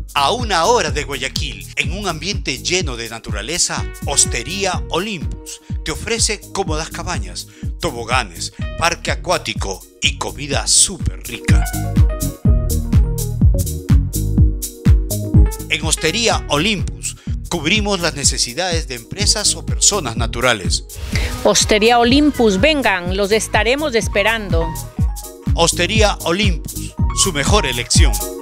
A 1 hora de Guayaquil, en un ambiente lleno de naturaleza, Hostería Olympus te ofrece cómodas cabañas, toboganes, parque acuático y comida súper rica. En Hostería Olympus cubrimos las necesidades de empresas o personas naturales. Hostería Olympus, vengan, los estaremos esperando. Hostería Olympus, su mejor elección.